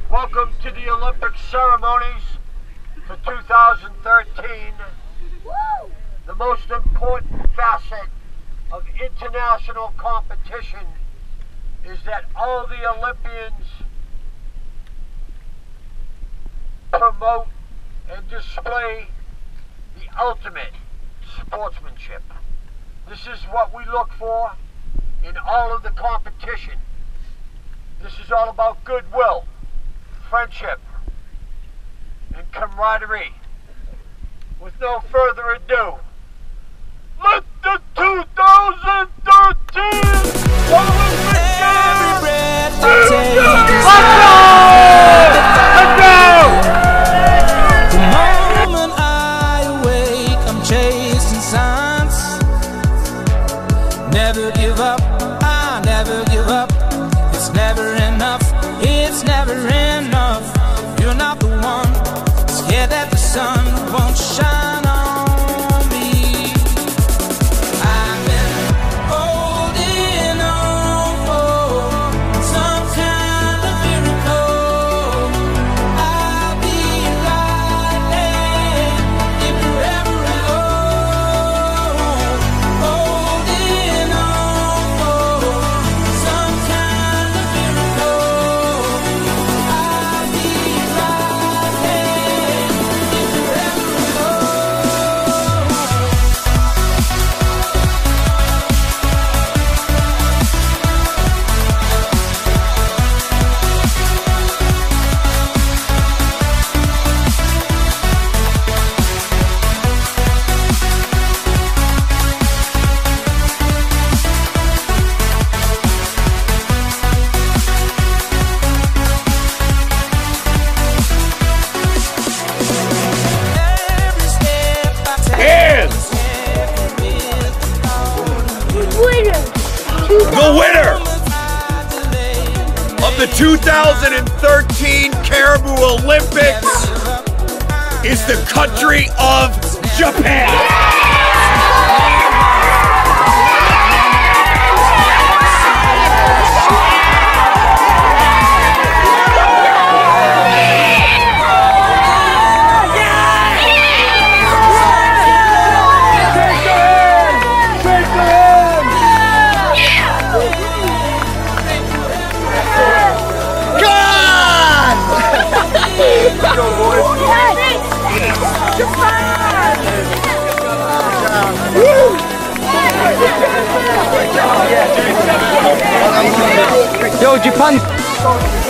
Welcome to the Olympic ceremonies for 2013. The most important facet of international competition is that all the Olympians promote and display the ultimate sportsmanship. This is what we look for in all of the competition. This is all about goodwill, friendship, and camaraderie. With no further ado, let the 2013 Olympic Games begin! Let's go! The moment I awake, I'm chasing signs. Never give up, I never give up. It's never enough, it's never enough. You're not the one, scared that the sun won't shine on me. I've been holding on for some kind of miracle. I'll be right there if wherever I go. Holding on for some kind of miracle. I'll be right there if wherever I go. Every step I take, Hands! The winner of the 2013 Caribou Olympics is the country of Japan. Yo, Japan!